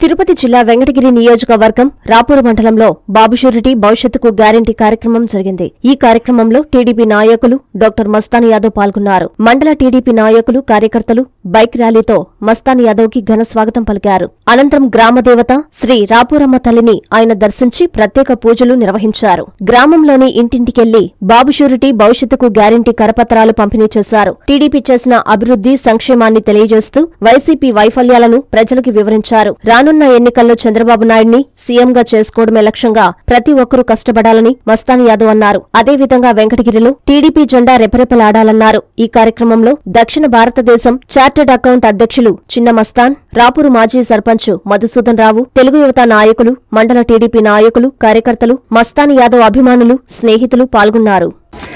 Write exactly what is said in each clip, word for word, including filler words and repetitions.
తిరుపతి జిల్లా వెంకటగిరి నియోజకవర్గం రాపూరు మండలంలో బాబు షూరిటీ భవిష్యత్తుకు గ్యారంటీ కార్యక్రమం జరిగింది. ఈ కార్యక్రమంలో టీడీపీ నాయకులు డాక్టర్ మస్తాన్ యాదవ్ పాల్గొన్నారు. మండల టీడీపీ నాయకులు, కార్యకర్తలు బైక్ ర్యాలీతో మస్తాన్ యాదవ్ కి ఘన స్వాగతం పలికారు. అనంతరం గ్రామదేవత శ్రీ రాపూరమ్మ తల్లిని ఆయన దర్శించి ప్రత్యేక పూజలు నిర్వహించారు. గ్రామంలోని ఇంటింటికెళ్లి బాబు షూరిటీ భవిష్యత్తుకు గ్యారంటీ కరపత్రాలు పంపిణీ చేశారు. టీడీపీ చేసిన అభివృద్ధి, సంక్షేమాన్ని తెలియజేస్తూ వైసీపీ వైఫల్యాలను ప్రజలకు వివరించారు. రానున్న ఎన్నికల్లో చంద్రబాబు నాయుడిని సీఎంగా చేసుకోవడమే లక్ష్యంగా ప్రతి ఒక్కరూ కష్టపడాలని మస్తాన్ యాదవ్ అన్నారు. అదేవిధంగా వెంకటగిరిలో టీడీపీ జెండా రెపరెపలాడాలన్నారు. ఈ కార్యక్రమంలో దక్షిణ భారతదేశం చార్టెడ్ అకౌంట్ అధ్యక్షులు చిన్న మస్తాన్, రాపూరు మాజీ సర్పంచ్ మధుసూదన్ రావు, తెలుగు యువత నాయకులు, మండల టీడీపీ నాయకులు, కార్యకర్తలు, మస్తాన్ యాదవ్ అభిమానులు, స్నేహితులు పాల్గొన్నారు.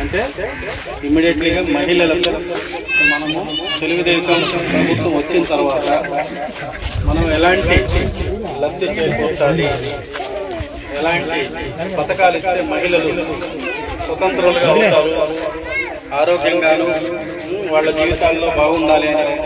మనము తెలుగుదేశం ప్రభుత్వం వచ్చిన తర్వాత మనం ఎలాంటి లబ్ధి చేకూర్చాలి, ఎలాంటి పథకాలు ఇస్తే మహిళలు స్వతంత్రులుగా అవుతారు, ఆరోగ్యంగాను వాళ్ళ జీవితాల్లో బాగుండాలి అనే ఒక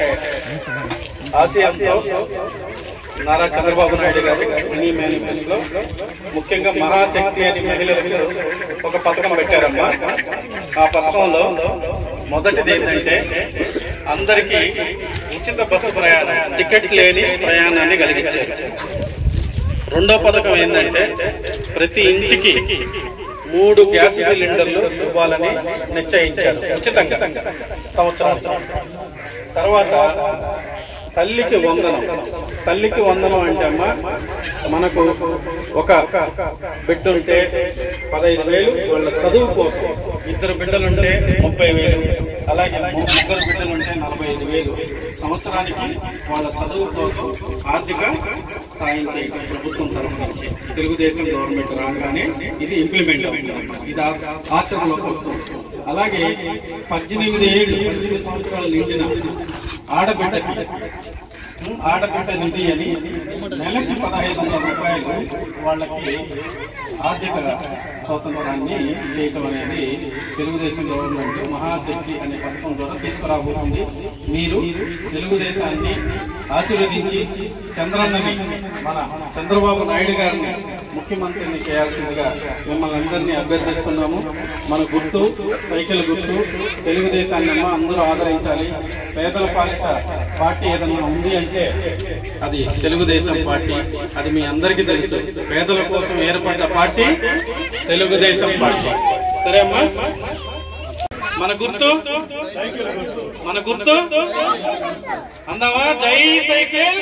ఆశయంతో నారా చంద్రబాబు నాయుడు గారు ఈ మేనిఫెస్టోలో ముఖ్యంగా మహాశక్తి అని మహిళలకు ఒక పథకం పెట్టారమ్మా. ఆ పథకంలో మొదటిది ఏంటంటే అందరికీ ఉచిత బస్సు ప్రయాణం, టికెట్ లేని ప్రయాణాన్ని కలిగించారు. రెండో పథకం ఏంటంటే ప్రతి ఇంటికి మూడు గ్యాస్ సిలిండర్లు ఇవ్వాలని నిశ్చయించారు ఉచితంగా సంవత్సరం. తర్వాత తల్లికి వందనం. తల్లికి వందనం అంటే అమ్మ, మనకు ఒక బిడ్డ ఉంటే పదహైదు వేలు వాళ్ళ చదువు కోసం, ఇద్దరు బిడ్డలుంటే ముప్పై వేలు, అలాగే ముగ్గురు బిడ్డలుంటే నలభై ఐదు వేలు సంవత్సరానికి వాళ్ళ చదువు కోసం ఆర్థిక సాయం చేయడం ప్రభుత్వం తరఫు నుంచి తెలుగుదేశం గవర్నమెంట్ రాగానే ఇది ఇంప్లిమెంట్ అవుతుంది, ఇది ఆచరణలోకి వస్తుంది. అలాగే పద్దెనిమిది ఏళ్ళు పద్దెనిమిది సంవత్సరాలు నిండిన ఆడబిడ్డకి ఆడబిడ్డ నిధి అని నెలకి పదహైదు వందల రూపాయలు వాళ్ళకి ఆర్థిక స్వాతంత్రాన్ని చేయటం అనేది తెలుగుదేశం గవర్నమెంట్ మహాశక్తి అనే పథకం ద్వారా తీసుకురాబోతుంది. మీరు తెలుగుదేశాన్ని ఆశీర్వదించి చంద్రన్నని, మన చంద్రబాబు నాయుడు గారిని ముఖ్యమంత్రిని చేయాల్సిందిగా మిమ్మల్ని అందరినీ అభ్యర్థిస్తున్నాము. మన గుర్తు సైకిల్ గుర్తు, తెలుగుదేశాన్ని అమ్మ అందరూ ఆదరించాలి. పేదల పాలిట పార్టీ ఏదన్నా ఉంది అంటే అది తెలుగుదేశం పార్టీ, అది మీ అందరికీ తెలుసు. పేదల కోసం ఏర్పడ్డ పార్టీ తెలుగుదేశం పార్టీ. సరే అమ్మా, మన గుర్తు మన గుర్తు అందామా? జై సైకిల్,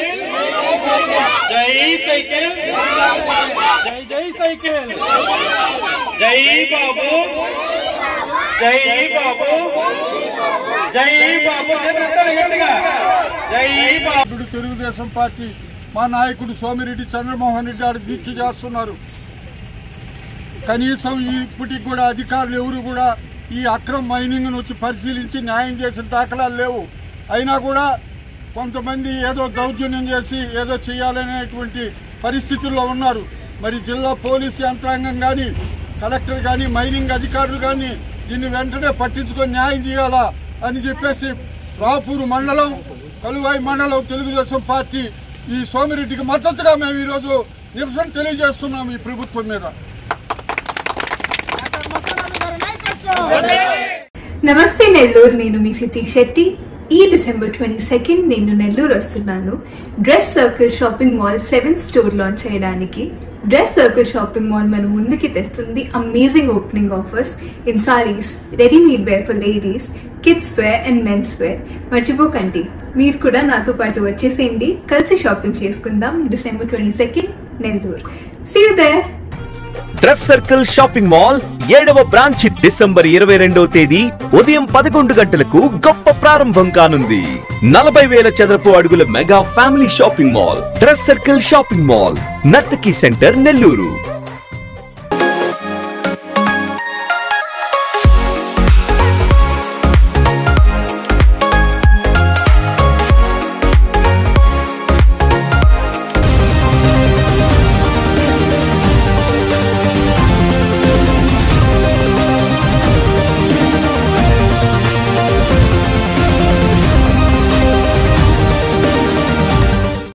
జై సైకిల్, జై జై సైకిల్, జై బాబు, జై బాబు, జై బాబు, జై బాబు. తెలుగుదేశం పార్టీ మా నాయకుడు సోమిరెడ్డి చంద్రమోహన్ రెడ్డి గారు దీక్ష చేస్తున్నారు. కనీసం ఇప్పటికి కూడా అధికారులు ఎవరు కూడా ఈ అక్రమ మైనింగ్ను వచ్చి పరిశీలించి న్యాయం చేసిన దాఖలాలు లేవు. అయినా కూడా కొంతమంది ఏదో దౌర్జన్యం చేసి ఏదో చేయాలనేటువంటి పరిస్థితుల్లో ఉన్నారు. మరి జిల్లా పోలీసు యంత్రాంగం కానీ, కలెక్టర్ కానీ, మైనింగ్ అధికారులు కానీ దీన్ని వెంటనే పట్టించుకొని న్యాయం చేయాలా అని చెప్పేసి రాపూరు మండలం, కలువాయి మండలం తెలుగుదేశం పార్టీ ఈ సోమిరెడ్డికి మద్దతుగా మేము ఈరోజు నిరసన తెలియజేస్తున్నాం ఈ ప్రభుత్వం మీద. నమస్తే నెల్లూరు, నేను మీ హృతిక్ శెట్టి. ఈ డిసెంబర్ ట్వంటీ సెకండ్ నేను నెల్లూరు వస్తున్నాను Dress Circle shopping mall seventh store launch చేయడానికి. డ్రెస్ సర్కిల్ షాపింగ్ మాల్ మన ముందుకి తెస్తుంది amazing opening offers in saris, readymade wear for ladies, kids wear and men's wear. మర్చిపోకండి, మీరు కూడా నాతో పాటు వచ్చేసేయండి. కలిసి షాపింగ్ చేసుకుందాం. December twenty second Nellore. See you there. Dress Circle shopping mall ఏడవ బ్రాంచ్ డిసెంబర్ ఇరవై రెండవ తేదీ ఉదయం పదకొండు గంటలకు గొప్ప ప్రారంభం కానుంది. నలభై వేల చదరపు అడుగుల mega family shopping mall Dress Circle shopping mall, Nartaki centre, Nellore.